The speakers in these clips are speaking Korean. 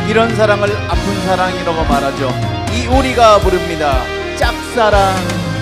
이런 사랑을 아픈 사랑이라고 말하죠. 이효리가 부릅니다. 짝사랑.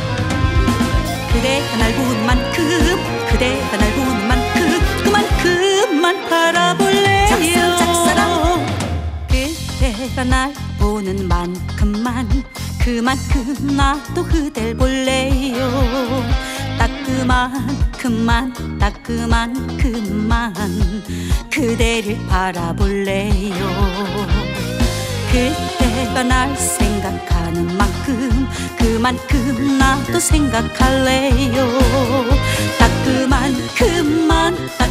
그대가 날 보는 만큼, 그대가 날 보는 만큼 그만큼만 바라볼래요. 짝사랑. 그대가 날 보는 만큼만 그만큼 나도 그댈 볼래요. 딱 그만큼만, 딱 그만큼만 그대를 바라볼래요. 그대가 날 생각하는 만큼 그만큼 나도 생각할래요. 딱 그만큼만, 딱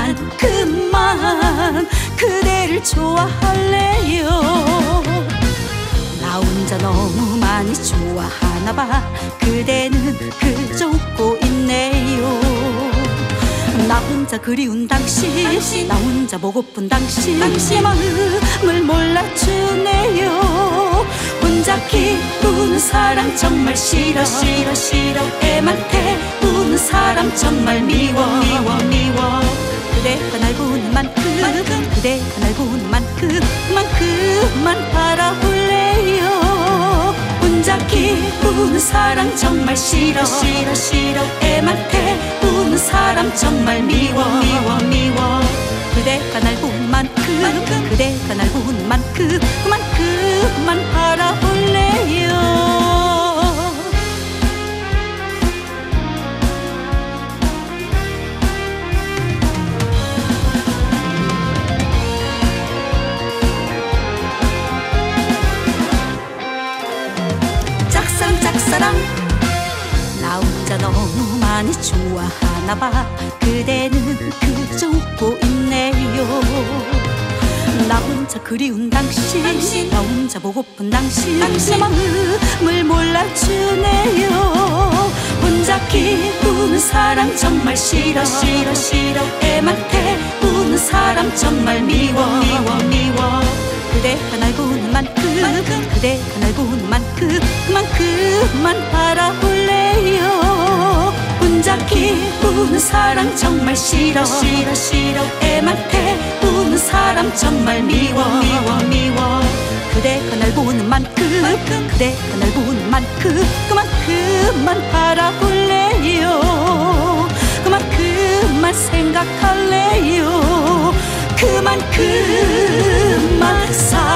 그만큼만 그대를 좋아할래요. 나 혼자 너무 많이 좋아하나봐. 그대는 그저 웃고 있네요. 나 혼자 그리운 당신, 나 혼자 보고픈 당신, 당신의 마음을 몰라주네요. 혼자 기쁘는 사랑 정말 싫어, 싫어, 싫어. 애만 태우는 사람 정말 미워, 미워, 미워. 그대가 날 보는 만큼, 그대가 날 보는 만큼 그만큼만 바라볼래요. 혼자 기쁘는 사랑 정말 싫어, 싫어, 싫어. 애만 태우는 사람 정말 미워, 미워, 미워. 그대가 날 보는 만큼, 그대가 날 보는 만큼 그만큼만 바라볼래요. 짝사랑. 나 혼자 너무 많이 좋아하나봐. 그대는 그저 웃고 있네요. 나 혼자 그리운 당신, 나 혼자 보고픈 당신, 당신의 마음을 몰라주네요. 혼자 기쁘는 사랑 정말 싫어, 싫어, 싫어. 애만 태우는 사람 정말 미워, 미워, 미워. 그대가 날 보는 만큼, 그대가 날 보는 만큼 그만큼만 바라볼래요. 혼자 기쁘는 사랑 정말 싫어, 싫어, 싫어. 애만 태우는 사람 정말 미워, 미워, 미워. 그대가 날 보는 만큼, 그대가 날 보는 만큼 그만큼만 바라볼래요. 그만큼만 생각할래요. 그만큼만